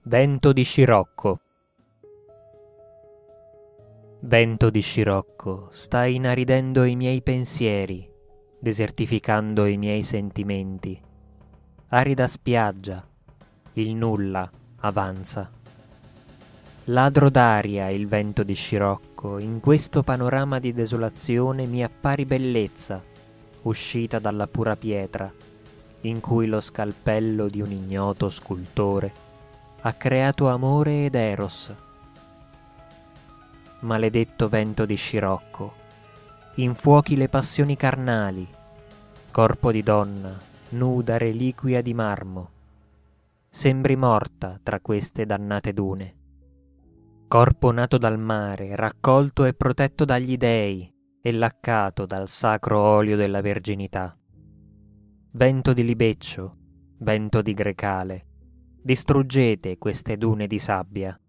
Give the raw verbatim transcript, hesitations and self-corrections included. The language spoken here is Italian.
Vento di scirocco. Vento di scirocco, stai inaridendo i miei pensieri, desertificando i miei sentimenti. Arida spiaggia, il nulla avanza. Ladro d'aria il vento di scirocco, in questo panorama di desolazione mi appari bellezza, uscita dalla pura pietra, in cui lo scalpello di un ignoto scultore ha creato amore ed eros. Maledetto vento di scirocco, infuochi le passioni carnali, corpo di donna, nuda reliquia di marmo, sembri morta tra queste dannate dune. Corpo nato dal mare, raccolto e protetto dagli dei e laccato dal sacro olio della verginità. Vento di libeccio, vento di grecale, distruggete queste dune di sabbia.